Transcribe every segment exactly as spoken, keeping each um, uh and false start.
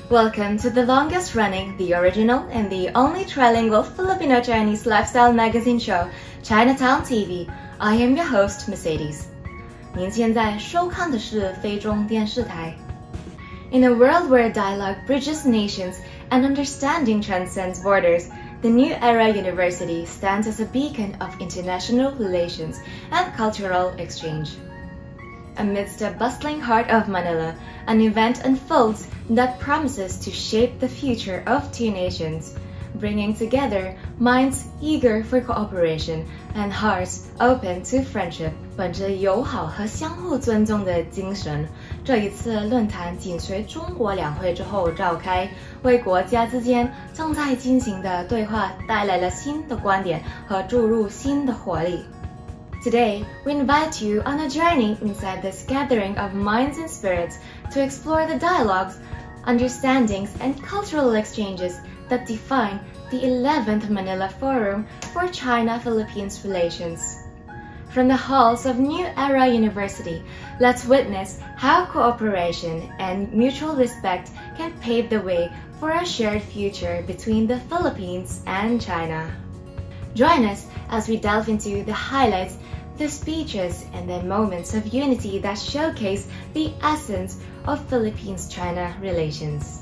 Welcome to the longest running, the original, and the only trilingual Filipino-Chinese lifestyle magazine show, Chinatown T V. I am your host, Mercedes. 您现在收看的是非中电视台。In a world where dialogue bridges nations and understanding transcends borders, the New Era University stands as a beacon of international relations and cultural exchange. Amidst the bustling heart of Manila, an event unfolds that promises to shape the future of two nations, bringing together minds eager for cooperation and hearts open to friendship. 本着友好和相互尊重的精神，这一次论坛紧随中国两会之后召开，为国家之间正在进行的对话带来了新的观点和注入新的活力。Today, we invite you on a journey inside this gathering of minds and spirits to explore the dialogues, understandings, and cultural exchanges that define the eleventh Manila Forum for China-Philippines Relations. From the halls of New Era University, let's witness how cooperation and mutual respect can pave the way for a shared future between the Philippines and China. Join us as we delve into the highlights, the speeches, and the moments of unity that showcase the essence of Philippines-China relations.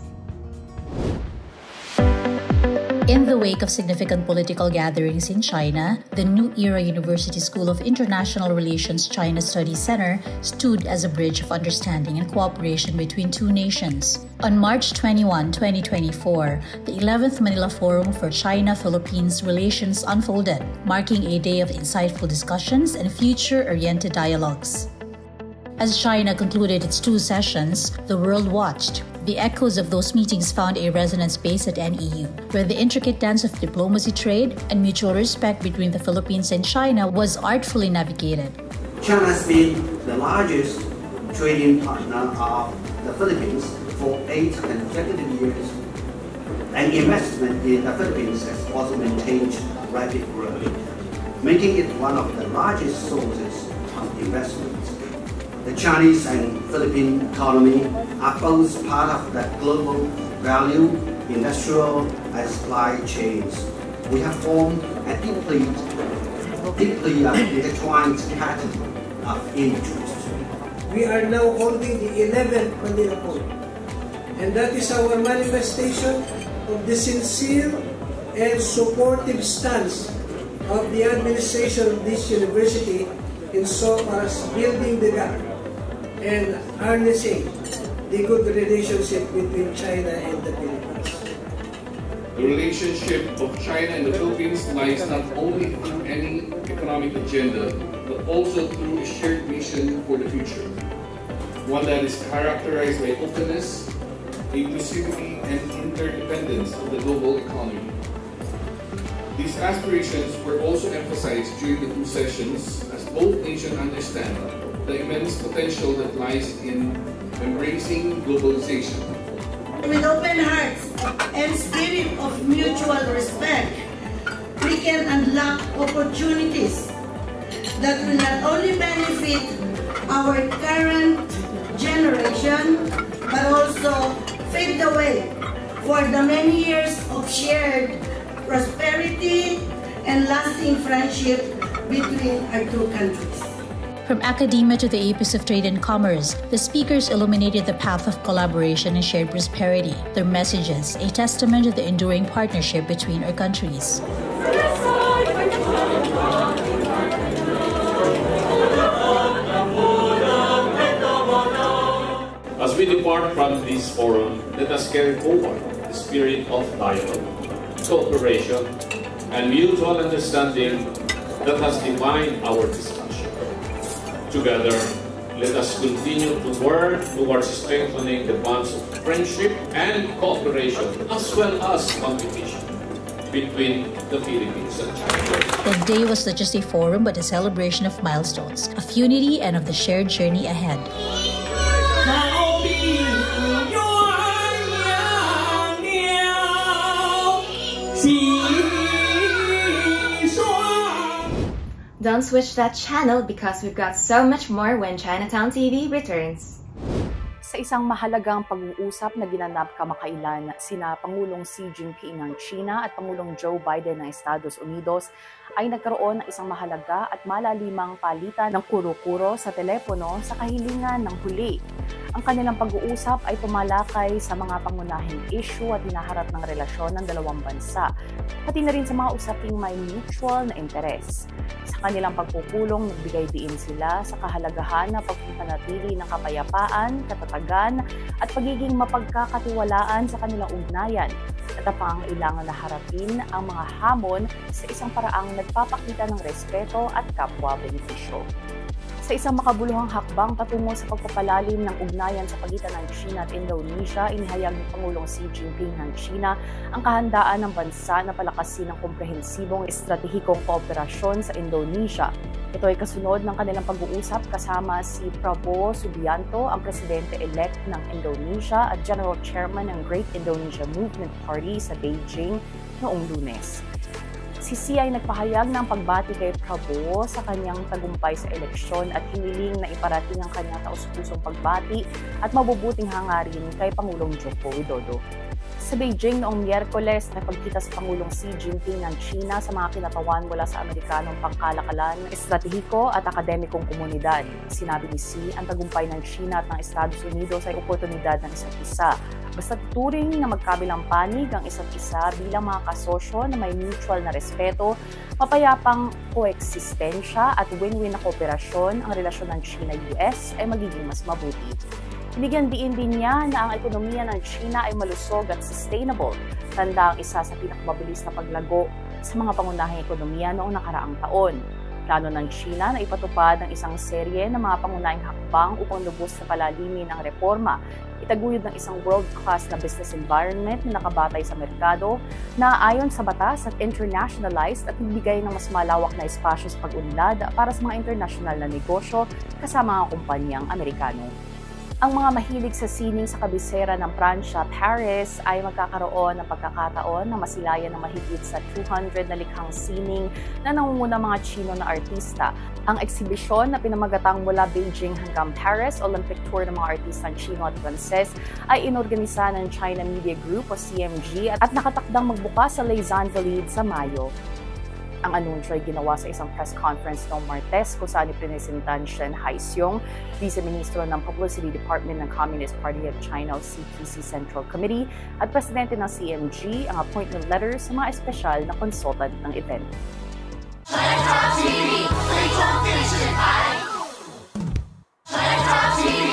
In the wake of significant political gatherings in China, the New Era University School of International Relations China Study Center stood as a bridge of understanding and cooperation between two nations. On March twenty-first, twenty twenty-four, the eleventh Manila Forum for China-Philippines Relations unfolded, marking a day of insightful discussions and future-oriented dialogues. As China concluded its two sessions, the world watched. The echoes of those meetings found a resonant space at N E U, where the intricate dance of diplomacy, trade, and mutual respect between the Philippines and China was artfully navigated. China has been the largest trading partner of the Philippines for eight consecutive years, and investment in the Philippines has also maintained rapid growth, making it one of the largest sources of investment. The Chinese and Philippine economy are both part of the global value, industrial, and supply chains. We have formed a deeply, deeply uh, intertwined pattern of interest. We are now holding the eleventh Manila Forum, and that is our manifestation of the sincere and supportive stance of the administration of this university in so far as building the gap and harnessing the good relationship between China and the Philippines. The relationship of China and the Philippines lies not only through any economic agenda, but also through a shared mission for the future, one that is characterized by openness, inclusivity, and interdependence of the global economy. These aspirations were also emphasized during the two sessions as both nations understand the immense potential that lies in embracing globalization. With open hearts and spirit of mutual respect, we can unlock opportunities that will not only benefit our current generation, but also pave the way for the many years of shared prosperity and lasting friendship between our two countries. From academia to the apex of trade and commerce, the speakers illuminated the path of collaboration and shared prosperity. Their messages, a testament to the enduring partnership between our countries. As we depart from this forum, let us carry forward the spirit of dialogue, cooperation, and mutual understanding that has defined our discussion. Together, let us continue to work towards strengthening the bonds of friendship and cooperation, as well as competition between the Philippines and China. The day was not just a forum, but a celebration of milestones, of unity, and of the shared journey ahead. Don't switch that channel because we've got so much more when Chinatown T V returns. Sa isang mahalagang pag-uusap na ginanap kamakailan sina Pangulong Xi Jinping ng China at Pangulong Joe Biden ng Estados Unidos ay nagkaroon ng isang mahalaga at malalimang palitan ng kuro-kuro sa telepono sa kahilingan ng huli. Ang kanilang pag-uusap ay tumalakay sa mga pangunahing issue at hinaharap ng relasyon ng dalawang bansa, pati na rin sa mga usaping may mutual na interes. Sa kanilang pagpupulong, nagbigay diin sila sa kahalagahan na pagpapanatili ng kapayapaan, katatagan at pagiging mapagkakatiwalaan sa kanilang ugnayan at ang pangangailangan na harapin ang mga hamon sa isang paraang nagpapakita ng respeto at kapwa-benepisyo. Sa isang makabuluhang hakbang patungo sa pagpapalalim ng ugnayan sa pagitan ng China at Indonesia, inihayag ni Pangulong Xi Jinping ng China ang kahandaan ng bansa na palakasin ang komprehensibong estratehikong kooperasyon sa Indonesia. Ito ay kasunod ng kanilang pag-uusap kasama si 𝗟𝗶𝗲𝗍 Subianto, ang presidente-elect ng Indonesia at General Chairman ng Great Indonesia Movement Party sa Beijing noong Lunes. Si Xi ay nagpahayag ng pagbati kay 𝗟𝗏𝗏 sa kanyang tagumpay sa eleksyon at hiniling na iparating ang kanyang taus-pusong pagbati at mabubuting hangarin kay Pangulong Joko Widodo. Sa Beijing noong Miyerkules, nakipagkita sa Pangulong Xi Jinping ng China sa mga kinatawan mula sa Amerikanong pangkalakalan, estratehiko at akademikong komunidad. Sinabi ni Xi, ang tagumpay ng China at ng Estados Unidos ay oportunidad ng isa't isa. Basta tuturing na magkabilang panig ang isa't isa bilang mga kasosyo na may mutual na respeto, mapayapang koeksistensya at win-win na kooperasyon, ang relasyon ng China-U S ay magiging mas mabuti. Binigyan diin din niya na ang ekonomiya ng China ay malusog at sustainable, tanda ang isa sa pinakamabilis na paglago sa mga pangunahing ekonomiya noong nakaraang taon. Plano ng China na ipatupad ang isang serye ng mga pangunahing hakbang upang lubos na palalimin ang reforma, itaguyod ng isang world-class na business environment na nakabatay sa merkado, na ayon sa batas at internationalized at nagbigay ng mas malawak na espasyo sa pag-unlad para sa mga internasyonal na negosyo kasama ang kumpanyang Amerikano. Ang mga mahilig sa sining sa kabisera ng Pransya, Paris, ay magkakaroon ng pagkakataon na masilayan ng mahigit sa two hundred na likhang sining na nangungunang mga Chino na artista. Ang eksibisyon na pinamagatang mula Beijing hanggang Paris, Olympic Tour ng mga artistang Chino at Frances, ay inorganisa ng China Media Group o C M G at nakatakdang magbukas sa 𝗟𝗏𝗲𝗲 sa Mayo. Ang anunsyo ay ginawa sa isang press conference noong Martes kung saan ipresentan 𝗍𝗏𝗏𝗏𝗏, Vice-Ministro ng Publicity Department ng Communist Party of China o C P C Central Committee at Presidente ng C M G ang appointment letter sa mga espesyal na consultant ng event. Chinatown T V, Chinatown T V,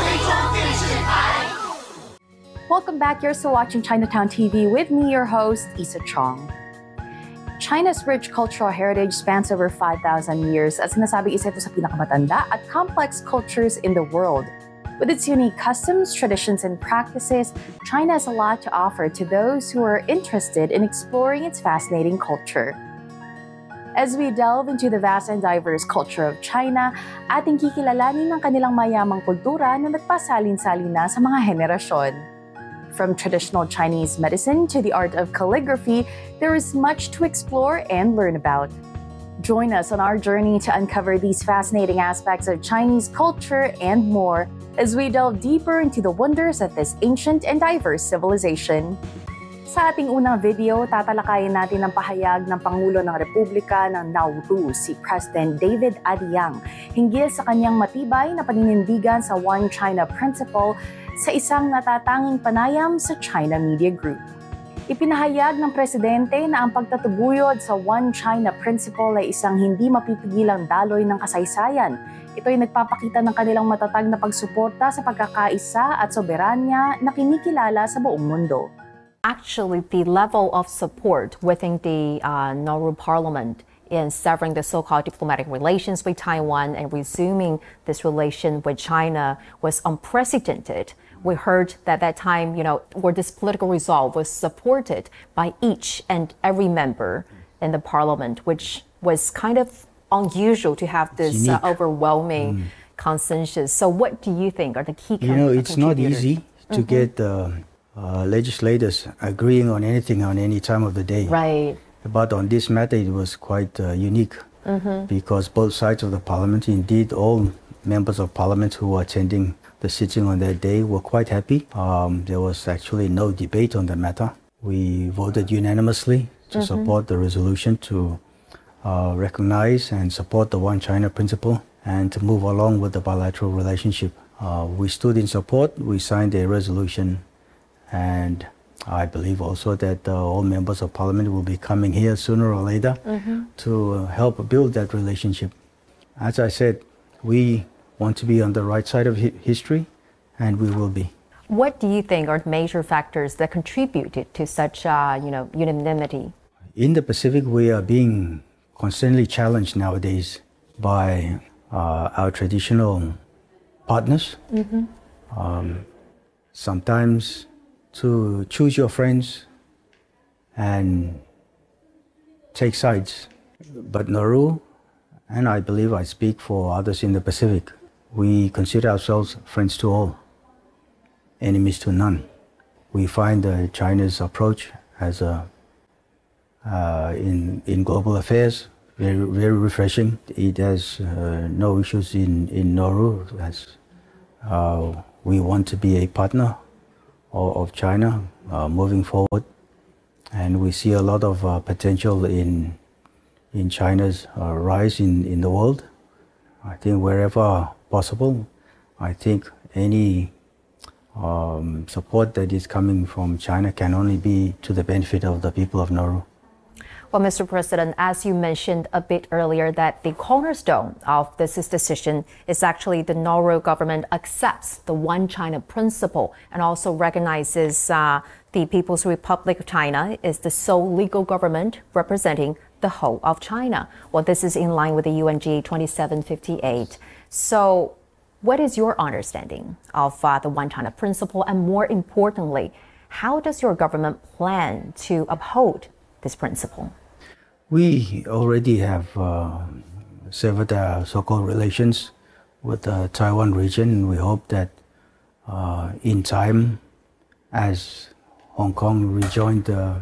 Welcome back. You're still watching Chinatown T V with me, your host, Isa Chong. China's rich cultural heritage spans over five thousand years at sinasabi isa ito sa pinakamatanda at complex cultures in the world. With its unique customs, traditions, and practices, China has a lot to offer to those who are interested in exploring its fascinating culture. As we delve into the vast and diverse culture of China, ating kikilalanin ang kanilang mayamang kultura na nagpasalin-salin na sa mga henerasyon. From traditional Chinese medicine to the art of calligraphy, there is much to explore and learn about. Join us on our journey to uncover these fascinating aspects of Chinese culture and more as we delve deeper into the wonders of this ancient and diverse civilization. Sa ating unang video, tatalakayin natin ang pahayag ng Pangulo ng Republika ng Nauru, si President David Adiyang, hinggil sa kanyang matibay na paninindigan sa One China Principle sa isang natatanging panayam sa China Media Group. Ipinahayag ng Presidente na ang pagtatuguyod sa One China Principle ay isang hindi mapipigilang daloy ng kasaysayan. Ito ay nagpapakita ng kanilang matatag na pagsuporta sa pagkakaisa at soberanya na kinikilala sa buong mundo. Actually, the level of support within the uh, Nauru Parliament in severing the so-called diplomatic relations with Taiwan and resuming this relation with China was unprecedented. We heard that that time, you know, where this political resolve was supported by each and every member in the parliament, which was kind of unusual to have this uh, overwhelming mm. consensus. So what do you think are the key You know, it's not easy to mm-hmm. get uh, uh, legislators agreeing on anything on any time of the day. Right. But on this matter, it was quite uh, unique mm-hmm. because both sides of the parliament, indeed all members of parliament who were attending the sitting on that day were quite happy. Um, there was actually no debate on the matter. We voted unanimously to mm-hmm. support the resolution to uh, recognize and support the One China principle and to move along with the bilateral relationship. Uh, we stood in support, we signed a resolution, and I believe also that uh, all members of parliament will be coming here sooner or later mm-hmm. to uh, help build that relationship. As I said, we want to be on the right side of hi history, and we will be. What do you think are the major factors that contributed to such uh, you know, unanimity? In the Pacific, we are being constantly challenged nowadays by uh, our traditional partners. Mm-hmm. um, sometimes to choose your friends and take sides. But Nauru, and I believe I speak for others in the Pacific, we consider ourselves friends to all, enemies to none. We find uh, China's approach as a, uh, in, in global affairs very, very refreshing. It has uh, no issues in, in Nauru. As, uh, we want to be a partner of, of China uh, moving forward, and we see a lot of uh, potential in, in China's uh, rise in, in the world. I think wherever possible, I think any um, support that is coming from China can only be to the benefit of the people of Nauru. Well, Mister President, as you mentioned a bit earlier, that the cornerstone of this decision is actually the Nauru government accepts the One China principle and also recognizes uh, the People's Republic of China is the sole legal government representing the whole of China. Well, this is in line with the U N G twenty-seven fifty-eight. So what is your understanding of uh, the One China principle? And more importantly, how does your government plan to uphold this principle? We already have uh, severed our so-called relations with the Taiwan region. We hope that uh, in time, as Hong Kong rejoined uh,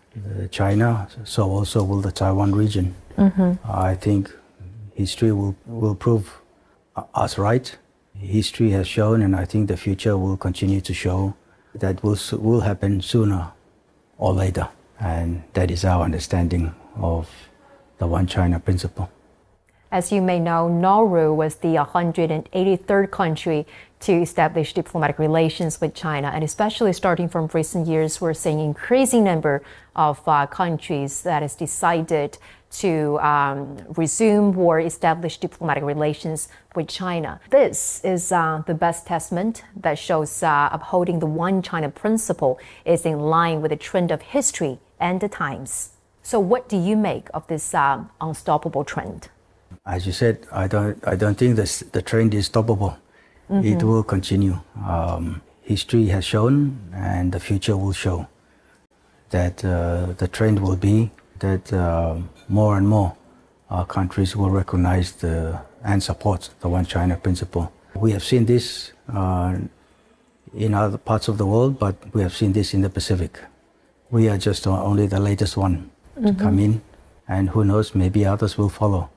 China, so also will the Taiwan region. Mm-hmm. I think history will, will prove us right. History has shown, and I think the future will continue to show, that will, will happen sooner or later. And that is our understanding of the One China principle. As you may know, Nauru was the one hundred eighty-third country to establish diplomatic relations with China. And especially starting from recent years, we're seeing an increasing number of uh, countries that has decided to um, resume or establish diplomatic relations with China. This is uh, the best testament that shows uh, upholding the One China principle is in line with the trend of history and the times. So what do you make of this um, unstoppable trend? As you said, I don't, I don't think this, the trend is stoppable. Mm-hmm. It will continue. Um, history has shown, and the future will show, that uh, the trend will be that uh, more and more uh, countries will recognize the, and support the One China principle. We have seen this uh, in other parts of the world, but we have seen this in the Pacific. We are just only the latest one to mm-hmm. come in, and who knows, maybe others will follow.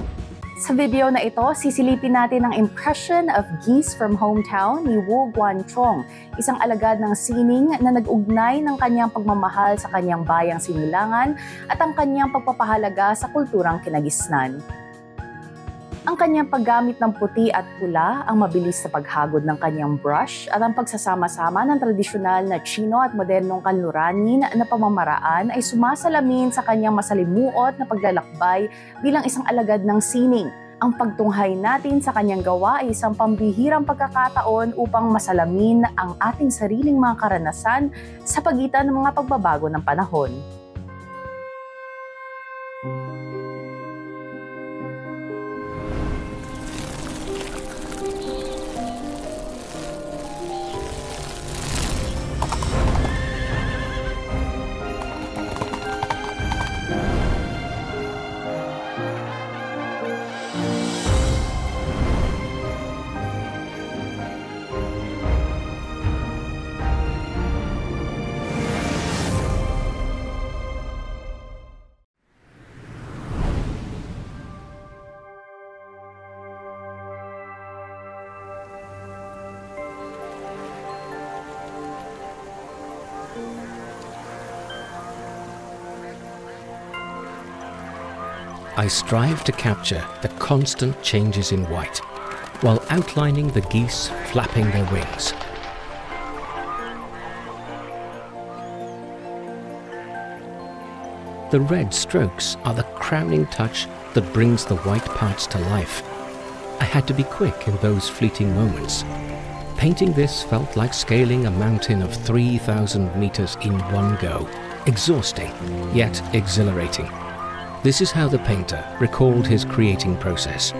Sa video na ito, sisilipin natin ang impression of geese from hometown ni Wu Guanchong, isang alagad ng sining na nag-ugnay ng kanyang pagmamahal sa kanyang bayang Sinilangan at ang kanyang pagpapahalaga sa kulturang kinagisnan. Ang kanyang paggamit ng puti at pula, ang mabilis sa paghagod ng kanyang brush at ang pagsasama-sama ng tradisyonal na Chino at modernong kanluranin na pamamaraan ay sumasalamin sa kanyang masalimuot na paglalakbay bilang isang alagad ng sining. Ang pagtunghay natin sa kanyang gawa ay isang pambihirang pagkakataon upang masalamin ang ating sariling mga karanasan sa pagitan ng mga pagbabago ng panahon. I strive to capture the constant changes in white, while outlining the geese flapping their wings. The red strokes are the crowning touch that brings the white parts to life. I had to be quick in those fleeting moments. Painting this felt like scaling a mountain of three thousand meters in one go, exhausting, yet exhilarating. This is how the painter recalled his creating process.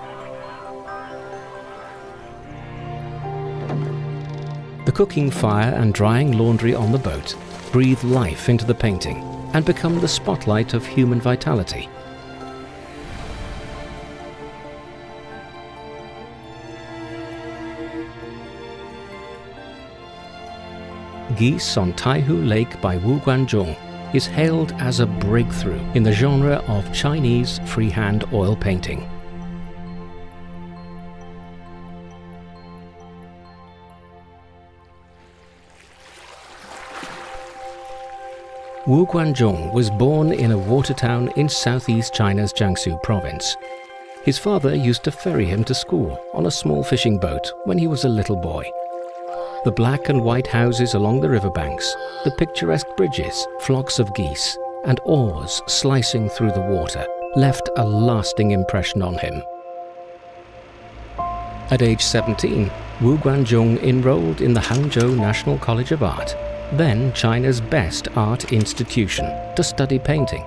The cooking fire and drying laundry on the boat breathe life into the painting and become the spotlight of human vitality. Geese on Taihu Lake by Wu Guanzhong is hailed as a breakthrough in the genre of Chinese freehand oil painting. Wu Guanzhong was born in a water town in southeast China's Jiangsu province. His father used to ferry him to school on a small fishing boat when he was a little boy. The black and white houses along the riverbanks, the picturesque bridges, flocks of geese, and oars slicing through the water left a lasting impression on him. At age seventeen, Wu Guanzhong enrolled in the Hangzhou National College of Art, then China's best art institution, to study painting.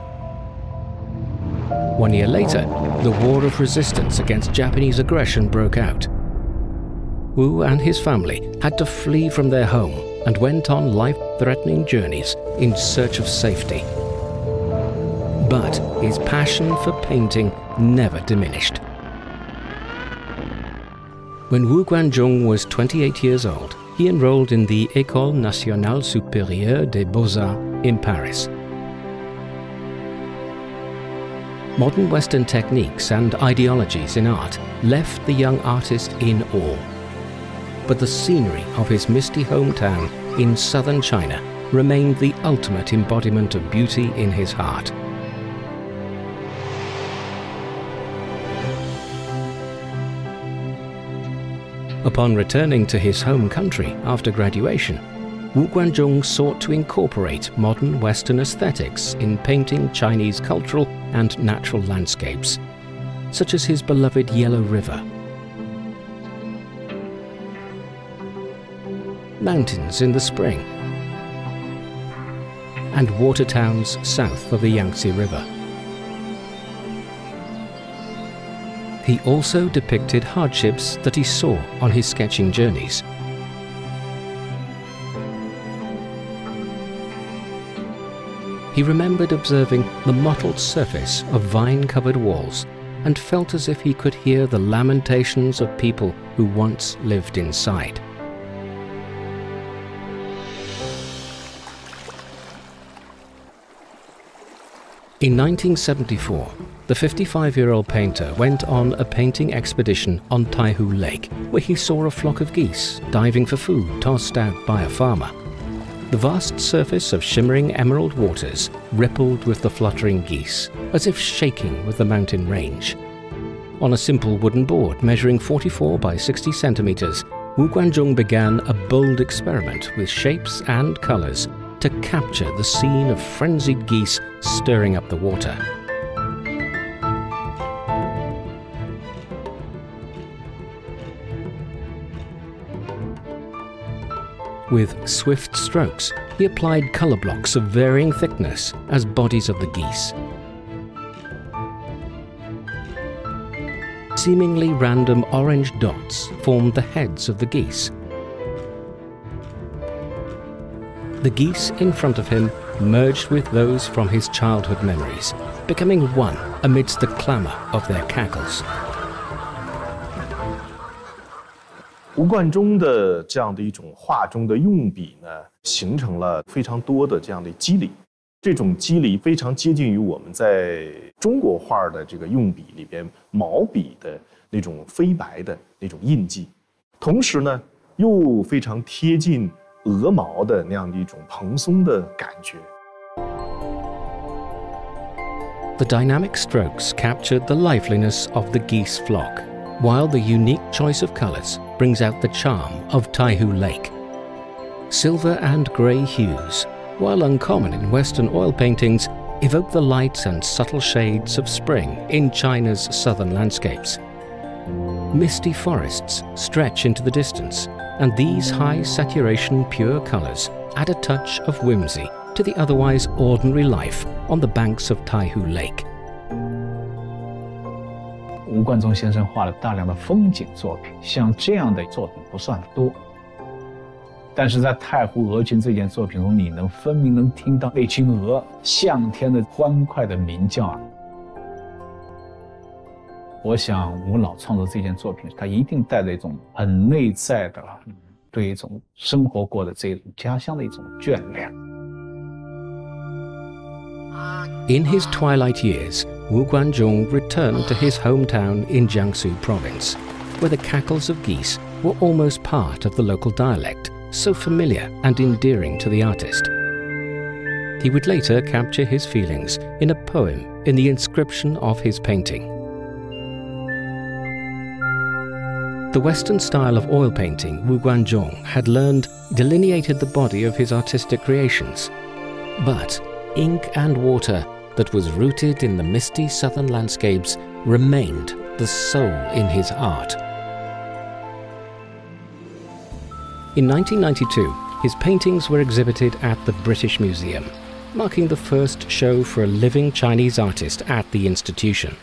One year later, the War of Resistance against Japanese aggression broke out. Wu and his family had to flee from their home and went on life-threatening journeys in search of safety. But his passion for painting never diminished. When Wu Guanzhong was twenty-eight years old, he enrolled in the École Nationale Supérieure des Beaux-Arts in Paris. Modern Western techniques and ideologies in art left the young artist in awe. But the scenery of his misty hometown in southern China remained the ultimate embodiment of beauty in his heart. Upon returning to his home country after graduation, Wu Guanzhong sought to incorporate modern Western aesthetics in painting Chinese cultural and natural landscapes, such as his beloved Yellow River, mountains in the spring, and water towns south of the Yangtze River. He also depicted hardships that he saw on his sketching journeys. He remembered observing the mottled surface of vine-covered walls and felt as if he could hear the lamentations of people who once lived inside. In nineteen seventy-four, the fifty-five-year-old painter went on a painting expedition on Taihu Lake, where he saw a flock of geese diving for food tossed out by a farmer. The vast surface of shimmering emerald waters rippled with the fluttering geese, as if shaking with the mountain range. On a simple wooden board measuring forty-four by sixty centimeters, Wu Guanzhong began a bold experiment with shapes and colors to capture the scene of frenzied geese stirring up the water. With swift strokes, he applied color blocks of varying thickness as bodies of the geese. Seemingly random orange dots formed the heads of the geese. The geese in front of him merged with those from his childhood memories, becoming one amidst the clamor of their cackles. 吴冠中的这样的一种画中的用笔呢，形成了非常多的这样的肌理。这种肌理非常接近于我们在中国画的这个用笔里边毛笔的那种飞白的那种印记，同时呢，又非常贴近鹅毛的那样的一种蓬松的感觉。 The dynamic strokes captured the liveliness of the geese flock, while the unique choice of colors brings out the charm of Taihu Lake. Silver and gray hues, while uncommon in Western oil paintings, evoke the lights and subtle shades of spring in China's southern landscapes. Misty forests stretch into the distance, and these high saturation pure colors add a touch of whimsy to the otherwise ordinary life on the banks of Taihu Lake. 吴冠中先生画了大量的风景作品，像这样的作品不算多。但是在太湖鹅群这件作品中，你能分明能听到那群鹅向天的欢快的鸣叫啊！我想吴老创作这件作品，他一定带着一种很内在的对一种生活过的这种家乡的一种眷恋。 In his twilight years, Wu Guanzhong returned to his hometown in Jiangsu province, where the cackles of geese were almost part of the local dialect, so familiar and endearing to the artist. He would later capture his feelings in a poem in the inscription of his painting. The Western style of oil painting Wu Guanzhong had learned delineated the body of his artistic creations, but ink and water that was rooted in the misty southern landscapes remained the soul in his art. In nineteen ninety-two, his paintings were exhibited at the British Museum, marking the first show for a living Chinese artist at the institution.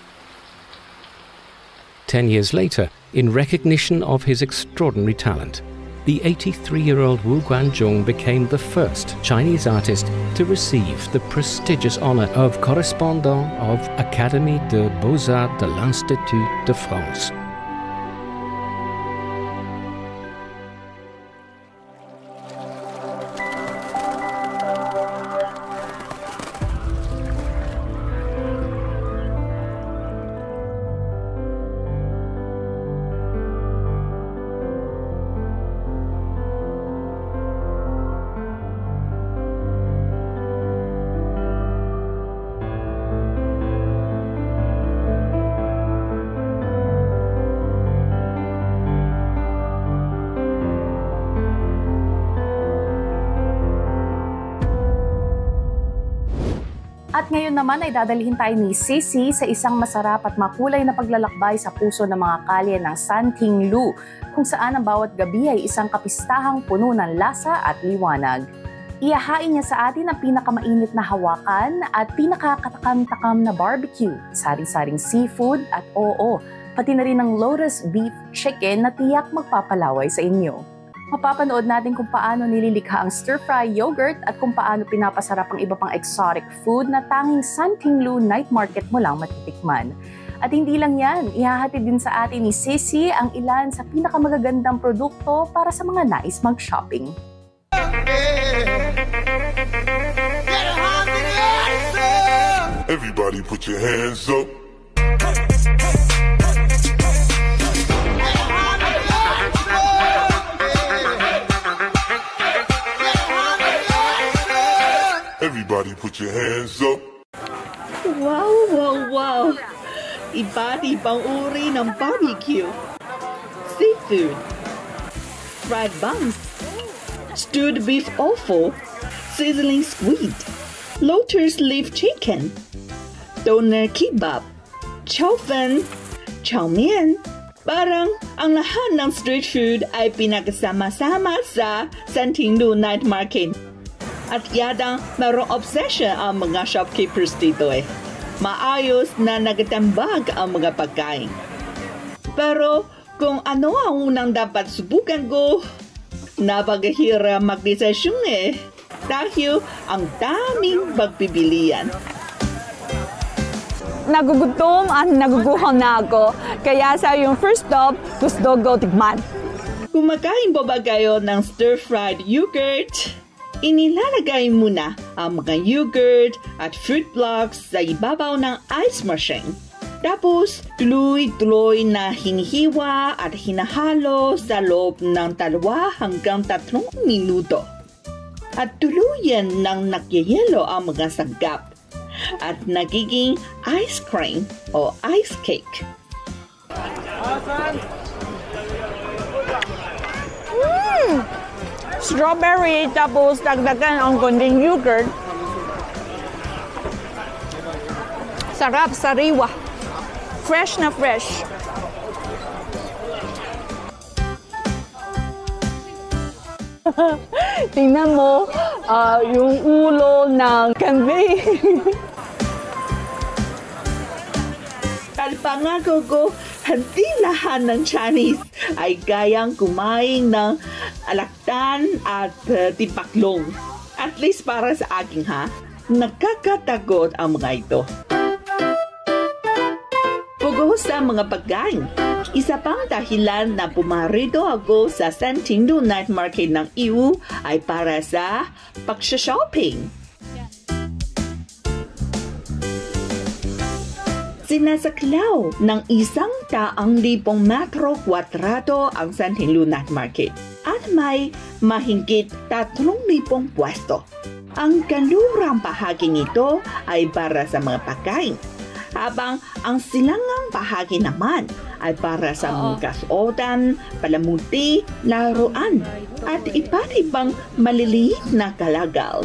Ten years later, in recognition of his extraordinary talent, the eighty-three-year-old Wu Guanzhong became the first Chinese artist to receive the prestigious honor of correspondant of Académie des Beaux-Arts de l'Institut de France. At ngayon naman ay dadalhin tayo ni Sisi sa isang masarap at makulay na paglalakbay sa puso ng mga kalye ng Santinglu, kung saan ang bawat gabi ay isang kapistahang puno ng lasa at liwanag. Iyahain niya sa atin ang pinakamainit na hawakan at pinakakatakam-takam na barbecue, sari-saring seafood at oo, pati na rin ang lotus beef chicken na tiyak magpapalaway sa inyo. Mapapanood natin kung paano nililikha ang stir-fry yogurt at kung paano pinapasarap ang iba pang exotic food na tanging Santinglu Night Market mo lang matitikman. At hindi lang yan, ihahatid din sa atin ni Sisi ang ilan sa pinakamagagandang produkto para sa mga nais mag-shopping. Everybody put your hands up. Everybody put your hands up. Wow, wow, wow! Iba't ibang uri ng barbecue, seafood, fried buns, stewed beef offal, sizzling squid, lotus leaf chicken, doner kebab, chow fan, chow mein. Parang ang lahat ng street food ay pinagkasama-sama sa Santinglu Night Market. At yadang mayroong obsession ang mga shopkeepers dito eh. Maayos na nagatambag ang mga pagkain. Pero kung ano ang unang dapat subukan ko, napakahirap mag-desisyon eh. Dahil ang daming pagpipilian. Nagugutom at naguguhol na ako. Kaya sa yung first stop, gusto ko tikman. Kumakain ba ba kayo ng stir-fried yogurt? Inilalagay muna ang mga yogurt at fruit blocks sa ibabaw ng ice machine. Tapos, tuloy-tuloy na hinihiwa at hinahalo sa loob ng dalawa hanggang tatlong minuto. At tuluyan nang nagyayelo ang mga sanggap. at nagiging ice cream o ice cake. Mm! Strawberry tapos dagdagan ang konting yogurt. Sarap, sariwa. Fresh na fresh. Tingnan mo uh, yung ulo ng kambing. Pangako ko, hindi lahat ng Chinese ay kayang kumain ng alakdan at uh, tipaklong. At least para sa akin ha, nakakatakot ang mga ito. Pugo sa mga pagkain. Isa pang dahilan na pumarito ako sa Canton Night Market ng E U ay para sa pagsha-shopping. Sinasaklaw ng isang taang libong metro kwadrado ang Canton Night Market at may mahigit tatlong libong pwesto. Ang kanlurang bahagi nito ay para sa mga pagkain, habang ang silangang bahagi naman ay para sa mga kasuotan, palamuti, laruan, at iba't ibang maliliit na kalagal.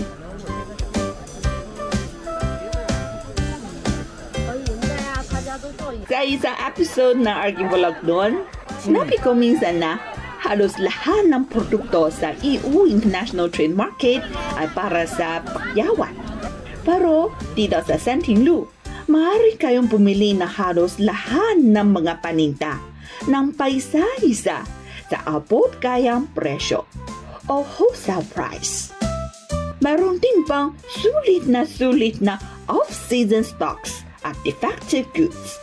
Sa isang episode na 𝗟𝗶𝗵𝗲 doon, sinabi ko minsan na halos lahat ng produkto sa E U International Trade Market ay para sa pakyawan. Pero dito sa Canton, maaari kayong pumili na halos lahat ng mga paninda ng paisa-isa sa abot kayang presyo o wholesale price. Meron din pang sulit na sulit na off-season stocks at defective goods.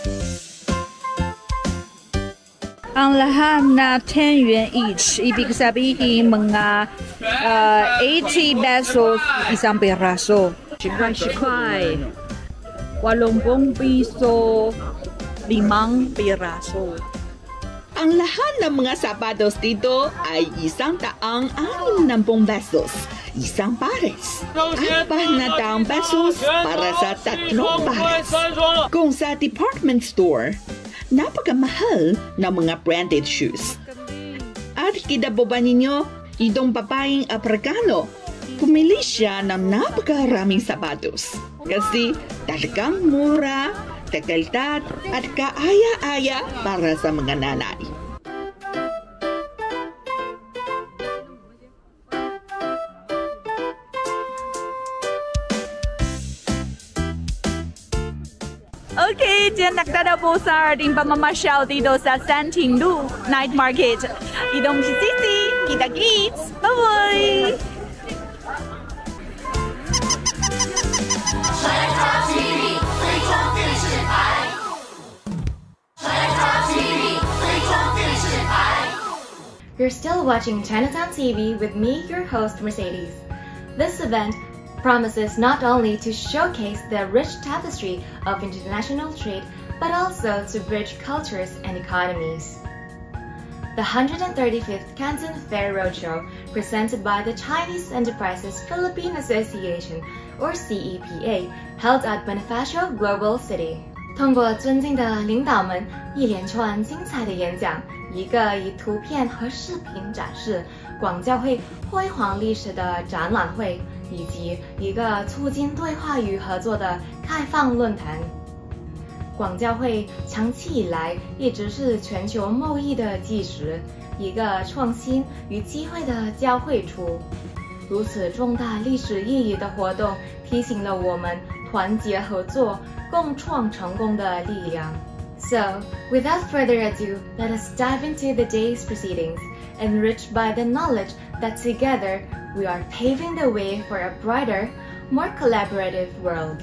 Ang lahat na ten yuan each, ibig sabihin mga uh, eighty pesos isang piraso. Sikwai, sikwai. Walumpung piso, limang piraso. Ang lahat ng mga sapatos dito ay isang taang anim na pong pesos, isang pares. Apat na taong pesos para sa tatlong pares. Kung sa department store, napakamahal na mga branded shoes. At kidabo ba ninyo itong babaeng Afrikano? Pumili siya ng napakaraming sapatos. Kasi talagang mura, takaltat at kaaya-aya para sa mga nanay. Okay, diyan nagtada po sa ating pamamasyal dito sa Canton Night Market. Idong si Sisi, kita-kits! Bye-bye! Chinatown T V, 最终电视台。Chinatown T V, 最终电视台。 You're still watching Chinatown T V with me, your host, Mercedes. This event promises not only to showcase the rich tapestry of international trade, but also to bridge cultures and economies. The one hundred thirty-fifth Canton Fair Roadshow, presented by the Chinese Enterprises Philippine Association, or C E P A, held at Bonifacio Global City. 通过尊敬的领导们一连串精彩的演讲，一个以图片和视频展示广交会辉煌历史的展览会，以及一个促进对话与合作的开放论坛。广交会长期以来一直是全球贸易的基石，一个创新与机会的交汇处。如此重大历史意义的活动，提醒了我们团结合作、共创成功的力量。So, without further ado, let us dive into the day's proceedings, enriched by the knowledge that together we are paving the way for a brighter, more collaborative world.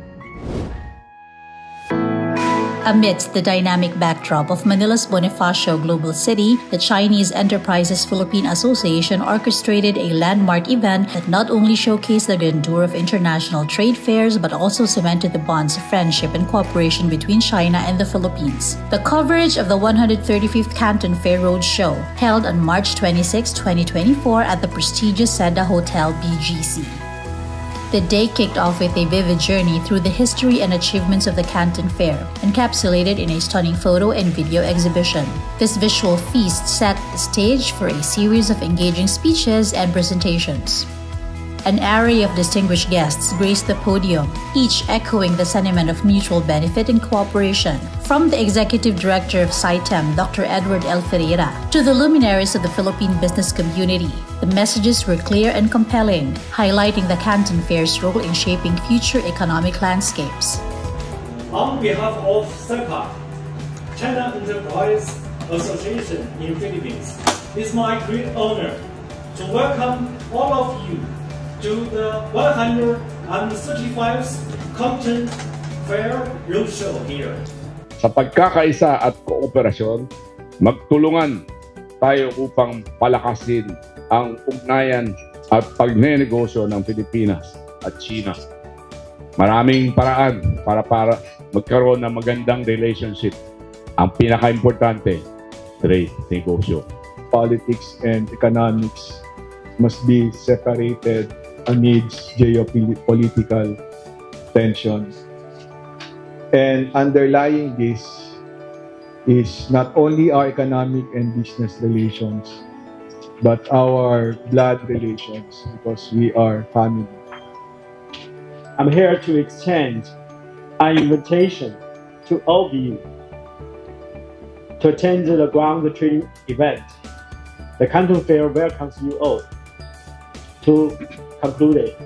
Amidst the dynamic backdrop of Manila's Bonifacio Global City, the Chinese Enterprises Philippine Association orchestrated a landmark event that not only showcased the grandeur of international trade fairs but also cemented the bonds of friendship and cooperation between China and the Philippines. The coverage of the one hundred thirty-fifth Canton Fair Roadshow, held on March twenty-sixth, twenty twenty-four at the prestigious Seda Hotel B G C. The day kicked off with a vivid journey through the history and achievements of the Canton Fair, encapsulated in a stunning photo and video exhibition. This visual feast set the stage for a series of engaging speeches and presentations. An array of distinguished guests graced the podium, each echoing the sentiment of mutual benefit and cooperation. From the Executive Director of C E P A, Doctor Edward 𝗟𝗵𝗲, to the luminaries of the Philippine business community, the messages were clear and compelling, highlighting the Canton Fair's role in shaping future economic landscapes. On behalf of C E P A, China Enterprise Association in Philippines, it's my great honor to welcome all of you to the one hundred thirty-fifth Canton Fair Roadshow here. Sa pagkakaisa at kooperasyon, magtulungan tayo upang palakasin ang ugnayan at pagnenegosyo ng Pilipinas at China. Maraming paraan para para magkaroon ng magandang relationship. Ang pinaka-importante, trade, negosyo. Politics and economics must be separated amidst geopolitical tensions. And underlying this is not only our economic and business relations, but our blood relations, because we are family. I'm here to extend an invitation to all of you to attend the ground trading event. The Canton Fair welcomes you all to conclude it.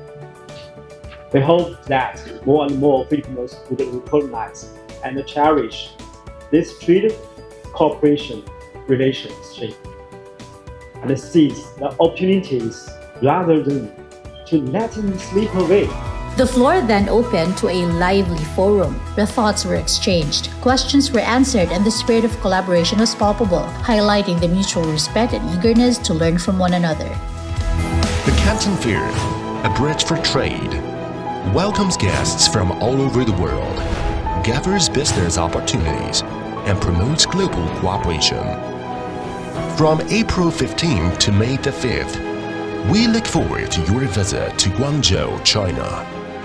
We hope that more and more Filipinos will recognize and cherish this trade cooperation relationship and seize the opportunities rather than to let them slip away. The floor then opened to a lively forum, where thoughts were exchanged, questions were answered, and the spirit of collaboration was palpable, highlighting the mutual respect and eagerness to learn from one another. The Canton Fair, a bridge for trade, welcomes guests from all over the world, gathers business opportunities, and promotes global cooperation. From April fifteenth to May the fifth, we look forward to your visit to Guangzhou, China.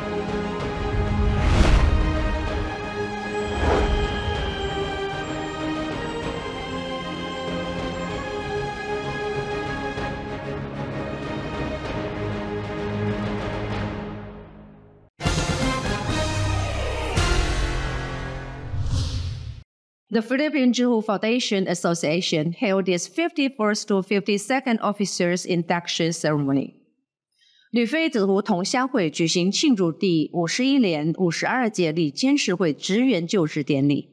The Philippine Zhihu Foundation Association held its fifty-first to fifty-second Officers Induction Ceremony. 旅菲子湖同乡会举行庆祝第五十一年五十二届里监事会职员就职典礼。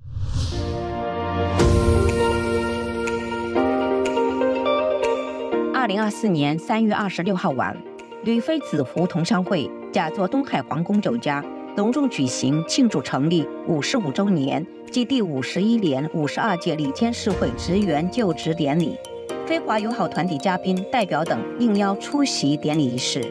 二零二四年三月二十六号晚，旅菲子湖同乡会假作东海皇宫酒家，隆重举行庆祝成立五十五周年暨第五十一年五十二届里监事会职员就职典礼。非华友好团体嘉宾、代表等应邀出席典礼仪式。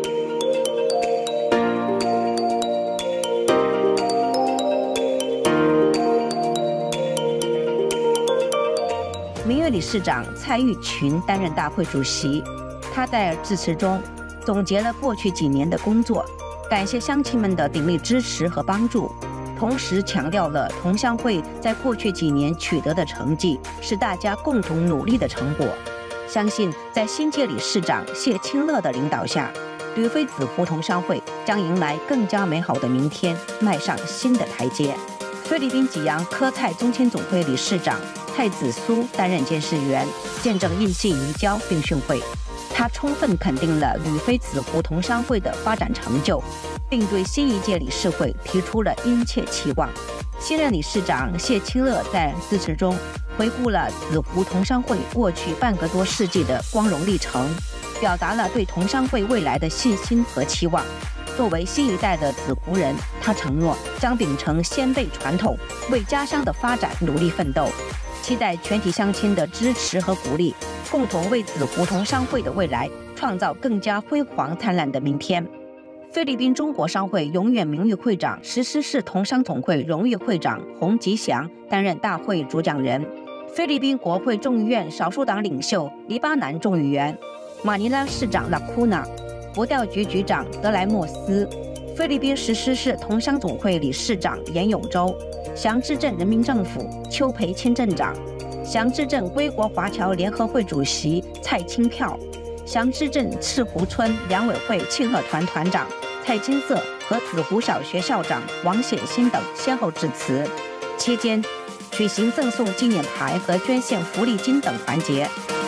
名誉理事长蔡玉群担任大会主席，他在致辞中总结了过去几年的工作，感谢乡亲们的鼎力支持和帮助。同时强调了同乡会在过去几年取得的成绩是大家共同努力的成果。相信在新届理事长谢清乐的领导下，旅菲子湖同乡会将迎来更加美好的明天，迈上新的台阶。菲律宾济阳科蔡中签总会理事长蔡子苏担任监事员，见证印系移交并训会。他充分肯定了旅菲子湖同乡会的发展成就，并对新一届理事会提出了殷切期望。新任理事长谢清乐在致辞中回顾了子湖同乡会过去半个多世纪的光荣历程，表达了对同乡会未来的信心和期望。作为新一代的子湖人，他承诺将秉承先辈传统，为家乡的发展努力奋斗，期待全体乡亲的支持和鼓励，共同为子湖同乡会的未来创造更加辉煌灿烂的明天。菲律宾中国商会永远名誉会长、石狮市同商总会荣誉会长洪吉祥担任大会主讲人。菲律宾国会众议院少数党领袖黎巴南众议员、马尼拉市长拉库纳、 国调局局长德莱莫斯、菲律宾石狮市同乡总会理事长严永洲、祥之镇人民政府邱培谦镇长、祥之镇归国华侨联合会主席蔡清票、祥之镇赤湖村两委会庆贺团团长蔡金色和子湖小学校长王显新等先后致辞。期间举行赠送纪念牌和捐献福利金等环节。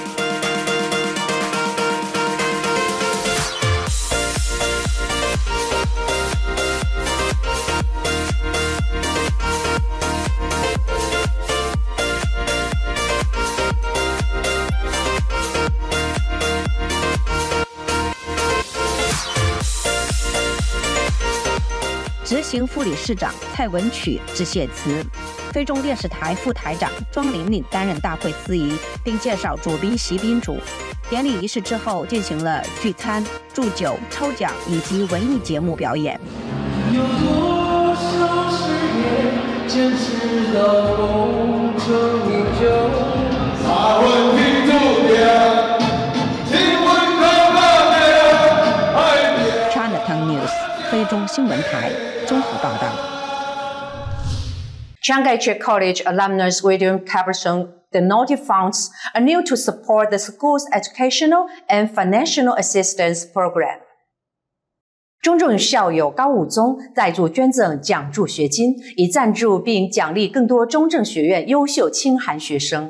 执行副理事长蔡文曲致谢词，非中电视台副台长庄玲玲担任大会司仪，并介绍主宾席宾主。典礼仪式之后进行了聚餐、祝酒、抽奖以及文艺节目表演。 有多少誓言坚持到功成名就？把问题注掉，请问可不可 Chinatown News 非中新闻台综合报道。 𝗟𝗵𝗃 College alumnus William Caberson donated funds anew to support the school's educational and financial assistance program. 中正校友高武宗再度捐赠奖助学金，以赞助并奖励更多中正学院优秀清寒学生。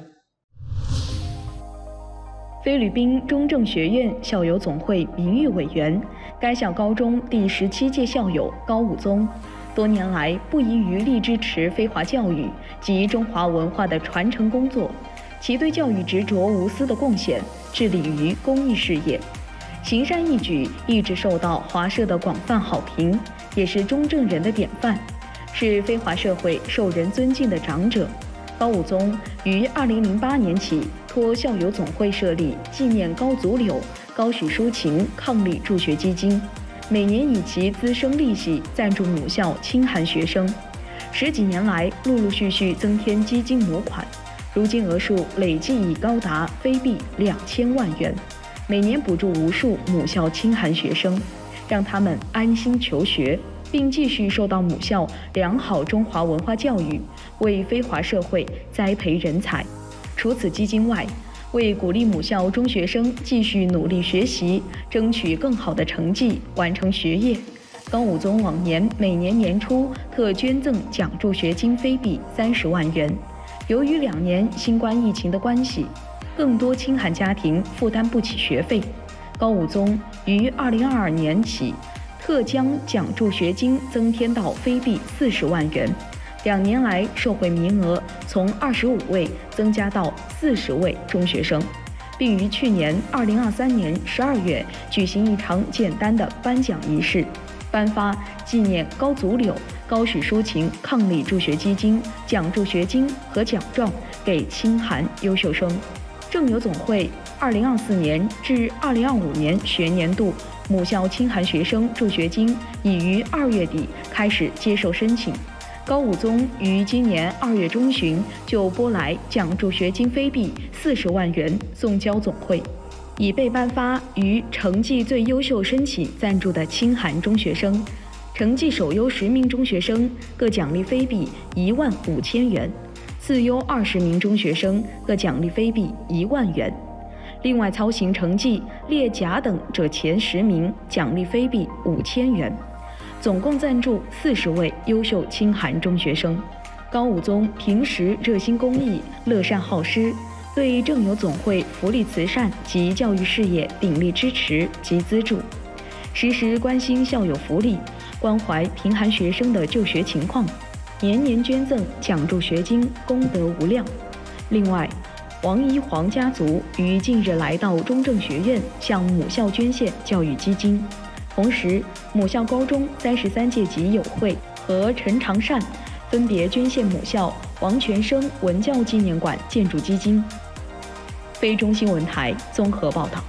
菲律宾中正学院校友总会名誉委员，该校高中第十七届校友高武宗，多年来不遗余力支持非华教育及中华文化的传承工作，其对教育执着无私的贡献，致力于公益事业，行善义举一直受到华社的广泛好评，也是中正人的典范，是非华社会受人尊敬的长者。高武宗于二零零八年起托校友总会设立纪念高祖柳、高许抒情伉俪助学基金，每年以其滋生利息赞助母校清寒学生，十几年来陆陆续续增添基金募款，如今额数累计已高达非币两千万元，每年补助无数母校清寒学生，让他们安心求学，并继续受到母校良好中华文化教育，为非华社会栽培人才。除此基金外，为鼓励母校中学生继续努力学习，争取更好的成绩，完成学业，高武宗往年每年年初特捐赠奖助学金非币三十万元。由于两年新冠疫情的关系，更多清寒家庭负担不起学费，高武宗于二零二二年起特将奖助学金增添到非币四十万元，两年来受惠名额从二十五位增加到四十位中学生，并于去年二零二三年十二月举行一场简单的颁奖仪式，颁发纪念高祖柳、高许抒情伉俪助学基金奖助学金和奖状给清寒优秀生。正友总会二零二四年至二零二五年学年度母校清寒学生助学金已于二月底开始接受申请。高武宗于今年二月中旬就拨来奖助学金非币四十万元送交总会，已被颁发于成绩最优秀申请赞助的清寒中学生，成绩首优十名中学生各奖励非币一万五千元，次优二十名中学生各奖励非币一万元。另外，操行成绩列甲等者前十名奖励非币五千元，总共赞助四十位优秀清寒中学生。高武宗平时热心公益、乐善好施，对正友总会福利慈善及教育事业鼎力支持及资助，时时关心校友福利，关怀贫寒学生的就学情况，年年捐赠奖助学金，功德无量。另外，王一煌家族于近日来到中正学院向母校捐献教育基金，同时母校高中三十三届级友会和陈长善分别捐献母校王全生文教纪念馆建筑基金。非中新闻台综合报道。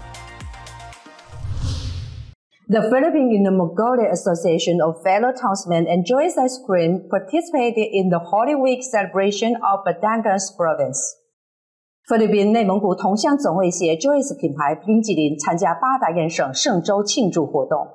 The Philippine Union Mongolia Association of Fellow Townsmen and Joyce Ice Cream participated in the Holy Week celebration of Batangas Province. 菲律宾内蒙古同乡总会携 Joyce 品牌冰淇淋参加八大堰省嵊州庆祝活动。